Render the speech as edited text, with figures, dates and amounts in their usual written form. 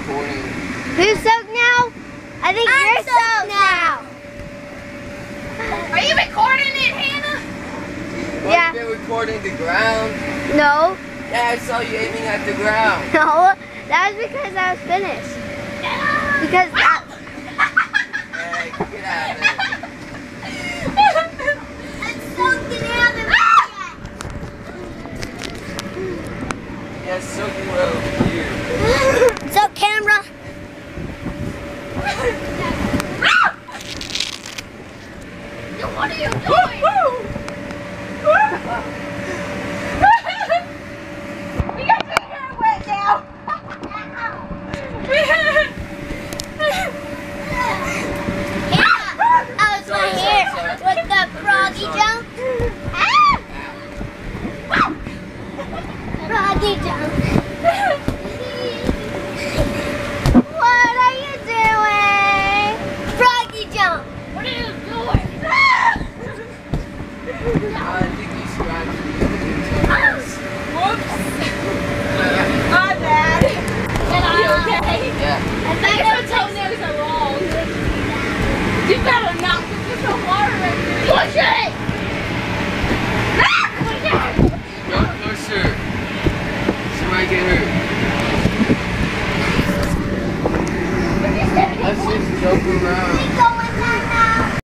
recording. Who's soaked now? I think you're soaked now. Are you recording it, Hannah? Yeah. You've been recording the ground. No. Yeah, I saw you aiming at the ground. No. That was because I was finished. Because that... Hey, get out of there. I'm soaked in heaven. Yeah, soaking well over here. What's up, camera? What are you doing? We got your hair wet now. That was my hair with the froggy jump. Froggy jump. What are you doing? Froggy jump. What are you doing? I think you scratched me. Whoops. My bad. Are you okay? Yeah. I think your toenails are long. You better not put some water in there. Push it!